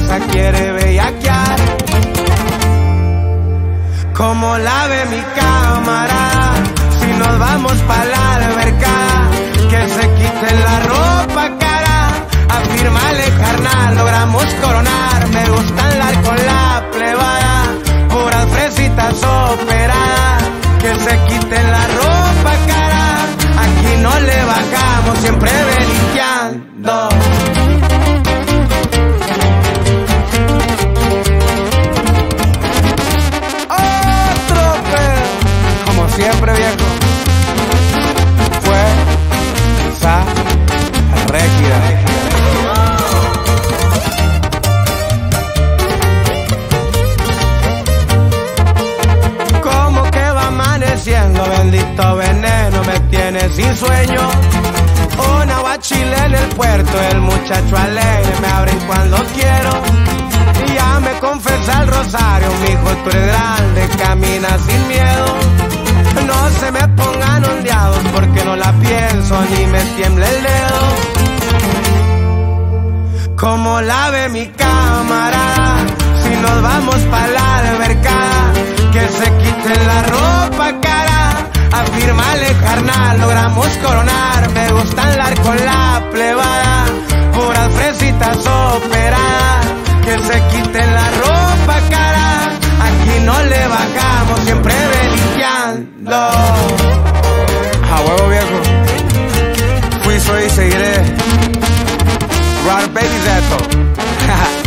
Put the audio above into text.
casa quiere bellaquear. Como la ve mi camarada, si nos vamos pa' la alberca, que se quiten la ropa cara. Afírmale carnal, logramos coronar. Me gusta andar con la plebada, puras fresitas operadas. Que se quiten la ropa cara, aquí no le bajamos, siempre belicando. Otro pedo, como siempre viejo, fue esa Régida. Bendito veneno me tiene sin sueño. Una guachile en el puerto, el muchacho alegre me abren cuando quiero. Y ya me confesa el rosario, mijo, tú eres grande, camina sin miedo. No se me pongan ondeados porque no la pienso ni me tiembla el dedo. Como la ve mi camarada, si nos vamos pa' la alberca, que se quiten la ropa cara. Afírmale carnal, logramos coronar. Me gusta andar con la plebada, puras fresitas operadas. Que se quiten la ropa cara, aquí no le bajamos, siempre belicando. A huevo viejo, fui, soy y seguiré. Rod Baby Zeto.